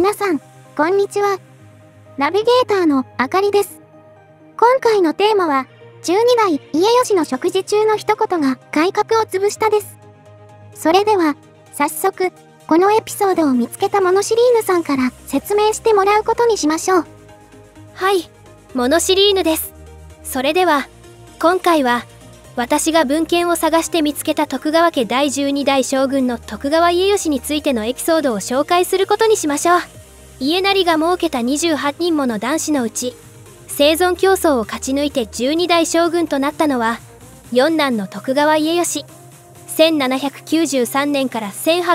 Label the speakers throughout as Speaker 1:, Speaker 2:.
Speaker 1: 皆さん、こんにちは。ナビゲーターのあかりです。今回のテーマは、12代家吉の食事中の一言が改革を潰したです。それでは、早速、このエピソードを見つけたモノシリーヌさんから説明してもらうことにしましょう。
Speaker 2: はい、モノシリーヌです。それでは、今回は、私が文献を探して見つけた徳川家第12代将軍の徳川家吉についてのエピソードを紹介することにしましょう。家斉が設けた28人もの男子のうち、生存競争を勝ち抜いて12代将軍となったのは、四男の徳川家吉。1793年から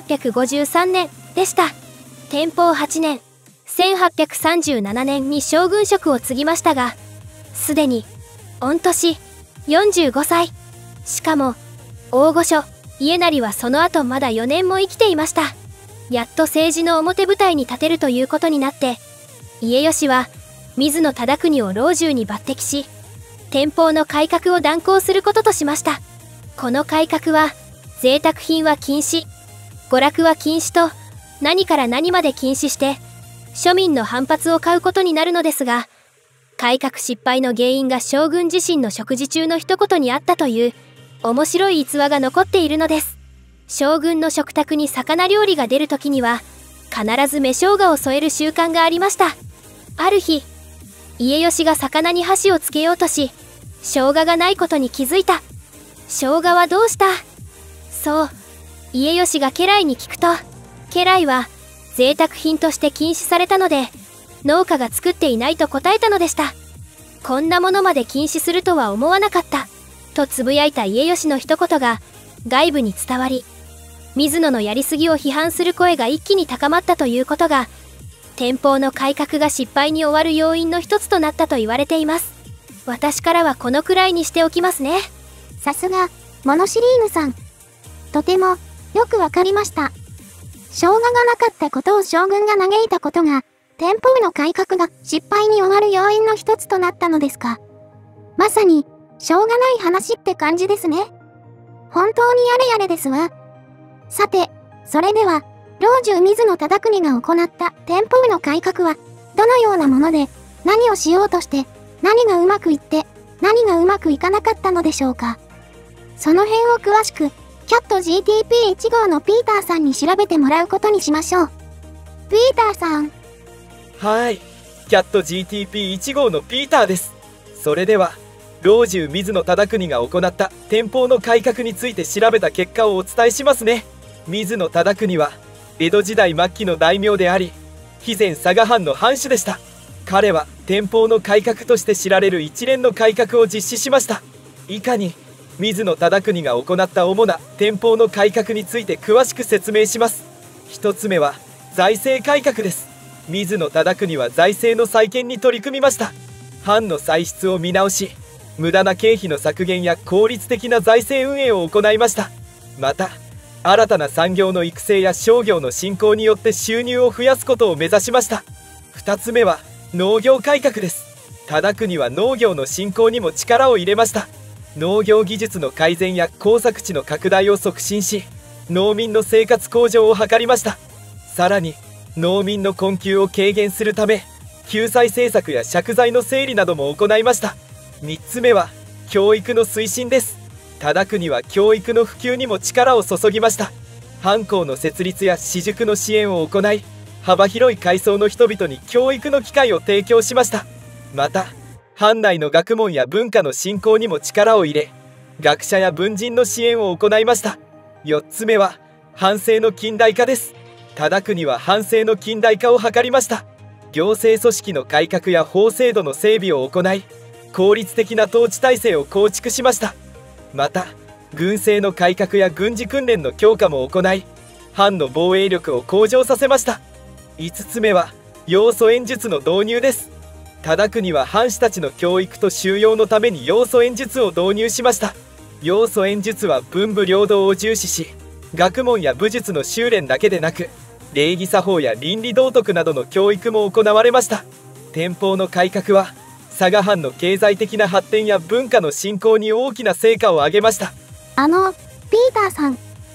Speaker 2: 1853年でした。天保8年、1837年に将軍職を継ぎましたが、すでに、御年、45歳。しかも、大御所、家斉はその後まだ4年も生きていました。やっと政治の表舞台に立てるということになって、家吉は、水野忠邦を老中に抜擢し、天保の改革を断行することとしました。この改革は、贅沢品は禁止、娯楽は禁止と、何から何まで禁止して、庶民の反発を買うことになるのですが、改革失敗の原因が将軍自身の食事中の一言にあったという面白い逸話が残っているのです。将軍の食卓に魚料理が出るときには必ず芽生姜を添える習慣がありました。ある日、家吉が魚に箸をつけようとし、生姜がないことに気づいた。生姜はどうした？そう、家吉が家来に聞くと、家来は贅沢品として禁止されたので、農家が作っていないと答えたのでした。こんなものまで禁止するとは思わなかった、とつぶやいた家吉の一言が外部に伝わり、水野のやりすぎを批判する声が一気に高まったということが、天保の改革が失敗に終わる要因の一つとなったと言われています。私からはこのくらいにしておきますね。
Speaker 1: さすが、モノシリーヌさん。とても、よくわかりました。生姜がなかったことを将軍が嘆いたことが、天保の改革が失敗に終わる要因の一つとなったのですか。まさに、しょうがない話って感じですね。本当にやれやれですわ。さて、それでは、老中水野忠邦が行った天保の改革は、どのようなもので、何をしようとして、何がうまくいって、何がうまくいかなかったのでしょうか。その辺を詳しく、キャット GTP1 号のピーターさんに調べてもらうことにしましょう。ピーターさん。
Speaker 3: はい、キャット GTP1 号のピーターです。それでは、老中水野忠邦が行った天保の改革について調べた結果をお伝えしますね。水野忠邦は、江戸時代末期の大名であり、肥前佐賀藩の藩主でした。彼は天保の改革として知られる一連の改革を実施しました。以下に、水野忠邦が行った主な天保の改革について詳しく説明します。一つ目は、財政改革です。水野忠邦は財政の再建に取り組みました。藩の歳出を見直し、無駄な経費の削減や効率的な財政運営を行いました。また、新たな産業の育成や商業の振興によって収入を増やすことを目指しました。2つ目は、農業改革です。忠邦は農業の振興にも力を入れました。農業技術の改善や耕作地の拡大を促進し、農民の生活向上を図りました。さらに、農民の困窮を軽減するため、救済政策や借財の整理なども行いました。3つ目は、教育の推進です。忠邦は教育の普及にも力を注ぎました。藩校の設立や私塾の支援を行い、幅広い階層の人々に教育の機会を提供しました。また、藩内の学問や文化の振興にも力を入れ、学者や文人の支援を行いました。4つ目は、藩政の近代化です。忠邦は藩政の近代化を図りました。行政組織の改革や法制度の整備を行い、効率的な統治体制を構築しました。また、軍政の改革や軍事訓練の強化も行い、藩の防衛力を向上させました。5つ目は、要素演術の導入です。忠邦は藩士たちの教育と修養のために要素演術を導入しました。要素演術は文武両道を重視し、学問や武術の修練だけでなく、礼儀作法や倫理道徳などの教育も行われました。天保の改革は、佐賀藩の経済的な発展や文化の振興に大きな成果を上げました。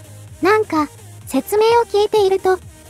Speaker 1: ピーターさん。なんか、説明を聞いていると、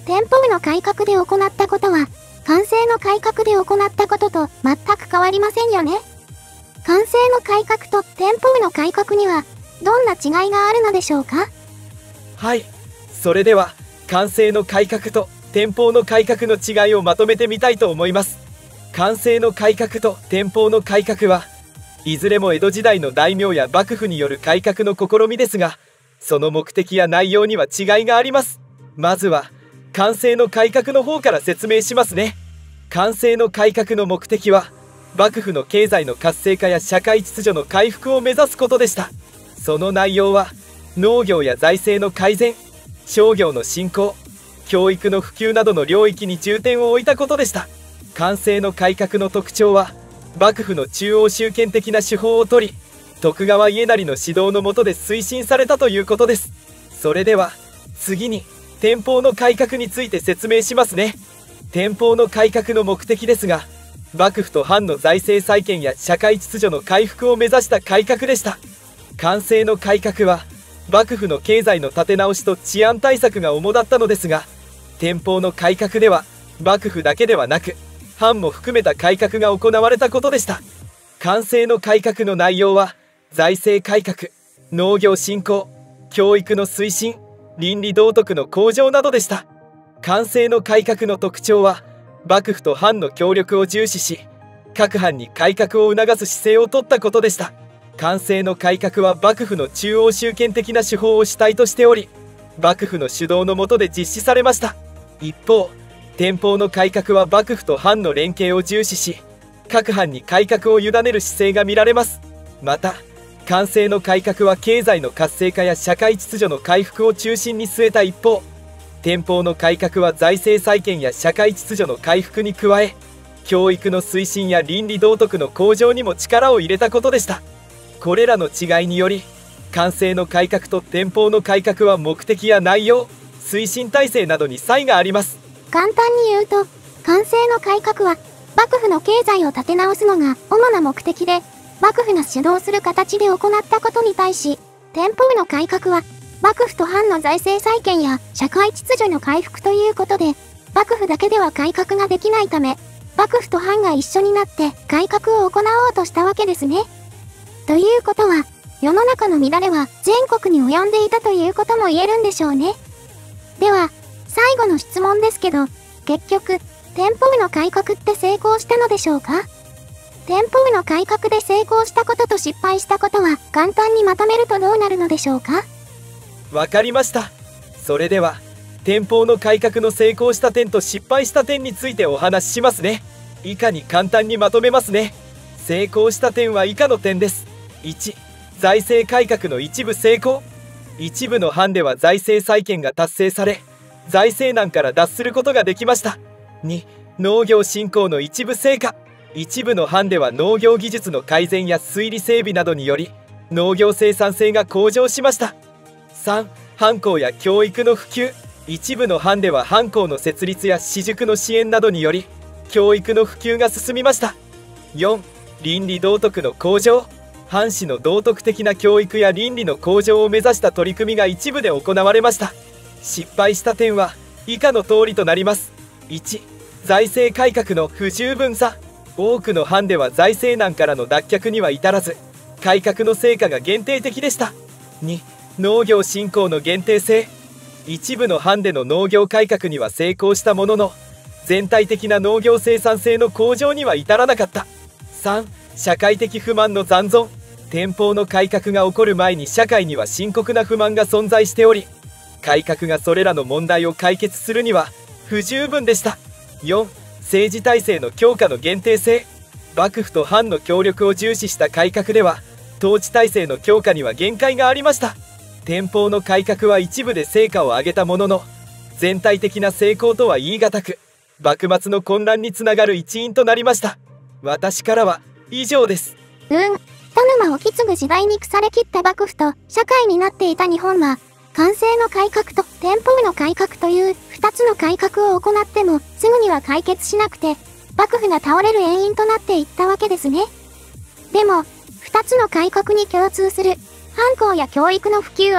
Speaker 1: 店舗部の改革で行ったことは、官制の改革で行ったことと全く変わりませんよね。官制の改革と店舗部の改革には、どんな違いがあるのでしょうか？
Speaker 3: はい、それでは官制の改革と天保の改革の違いをまとめてみたいと思います。官制の改革と天保の改革はいずれも江戸時代の大名や幕府による改革の試みですが、その目的や内容には違いがあります。まずは官制の改革の方から説明しますね。官制の改革の目的は幕府の経済の活性化や社会秩序の回復を目指すことでした。その内容は農業や財政の改善、商業の振興、教育の普及などの領域に重点を置いたことでした。官制の改革の特徴は幕府の中央集権的な手法をとり、徳川家斉の指導の下で推進されたということです。それでは次に天保の改革について説明しますね。天保の改革の目的ですが、幕府と藩の財政再建や社会秩序の回復を目指した改革でした。官制の改革は幕府の経済の立て直しと治安対策が主だったのですが、天保の改革では幕府だけではなく藩も含めた改革が行われたことでした。官制の改革の内容は財政改革、農業振興、教育の推進、倫理道徳の向上などでした。官制の改革の特徴は幕府と藩の協力を重視し、各藩に改革を促す姿勢を取ったことでした。官制の改革は幕府の中央集権的な手法を主体としており、幕府の主導の下で実施されました。一方、天保の改革は幕府と藩の連携を重視し、各藩に改革を委ねる姿勢が見られます。また、官制の改革は経済の活性化や社会秩序の回復を中心に据えた一方、天保の改革は財政再建や社会秩序の回復に加え、教育の推進や倫理道徳の向上にも力を入れたことでした。これらの違いにより、官制の改革と天保の改革は目的や内容、推進体制などに差異があります。
Speaker 1: 簡単に言うと、官制の改革は幕府の経済を立て直すのが主な目的で、幕府が主導する形で行ったことに対し、天保の改革は幕府と藩の財政再建や社会秩序の回復ということで、幕府だけでは改革ができないため、幕府と藩が一緒になって改革を行おうとしたわけですね。ということは、世の中の乱れは全国に及んでいたということも言えるんでしょうね。では、最後の質問ですけど、結局、天保の改革って成功したのでしょうか？天保の改革で成功したことと失敗したことは簡単にまとめるとどうなるのでしょうか？
Speaker 3: わかりました。それでは天保の改革の成功した点と失敗した点についてお話ししますね。以下に簡単にまとめますね。成功した点は以下の点です。1、財政改革の一部成功。一部の藩では財政再建が達成され、財政難から脱することができました。2、農業振興の一部成果。一部の藩では農業技術の改善や水利整備などにより農業生産性が向上しました。3、藩校や教育の普及。一部の藩では藩校の設立や私塾の支援などにより教育の普及が進みました。4、倫理道徳の向上。藩士の道徳的な教育や倫理の向上を目指した取り組みが一部で行われました。失敗した点は以下の通りとなります。1、財政改革の不十分さ。多くの藩では財政難からの脱却には至らず、改革の成果が限定的でした。2、農業振興の限定性。一部の藩での農業改革には成功したものの、全体的な農業生産性の向上には至らなかった。3、社会的不満の残存。天保の改革が起こる前に社会には深刻な不満が存在しており、改革がそれらの問題を解決するには不十分でした。4、政治体制の強化の限定性。幕府と藩の協力を重視した改革では統治体制の強化には限界がありました。天保の改革は一部で成果を上げたものの、全体的な成功とは言い難く、幕末の混乱につながる一因となりました。私からは以上です。
Speaker 1: 田沼を引き継ぐ時代に腐れきった幕府と社会になっていた日本は、官制の改革と天保の改革という2つの改革を行ってもすぐには解決しなくて、幕府が倒れる遠因となっていったわけですね。でも、2つの改革に共通する藩校や教育の普及は、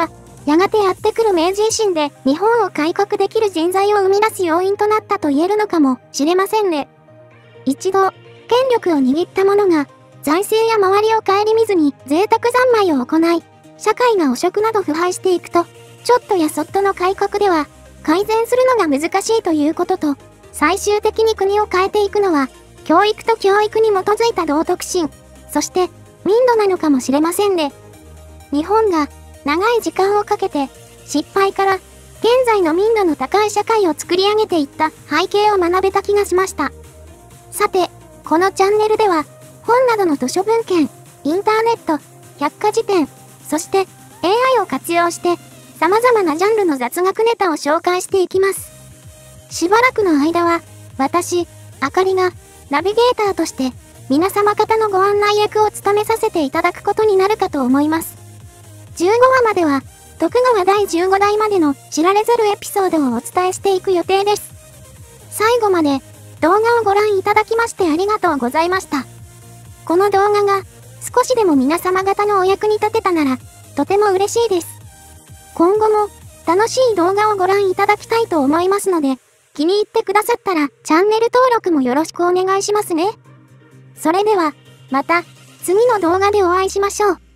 Speaker 1: やがてやってくる明治維新で日本を改革できる人材を生み出す要因となったと言えるのかもしれませんね。一度、権力を握った者が、財政や周りを顧みずに贅沢三昧を行い、社会が汚職など腐敗していくと、ちょっとやそっとの改革では、改善するのが難しいということと、最終的に国を変えていくのは、教育と教育に基づいた道徳心、そして民度なのかもしれませんね。日本が長い時間をかけて失敗から現在の民度の高い社会を作り上げていった背景を学べた気がしました。さて、このチャンネルでは本などの図書文献、インターネット、百科事典、そして AI を活用して様々なジャンルの雑学ネタを紹介していきます。しばらくの間は私、あかりがナビゲーターとして皆様方のご案内役を務めさせていただくことになるかと思います。15話までは徳川第15代までの知られざるエピソードをお伝えしていく予定です。最後まで動画をご覧いただきましてありがとうございました。この動画が少しでも皆様方のお役に立てたならとても嬉しいです。今後も楽しい動画をご覧いただきたいと思いますので、気に入ってくださったらチャンネル登録もよろしくお願いしますね。それでは、また次の動画でお会いしましょう。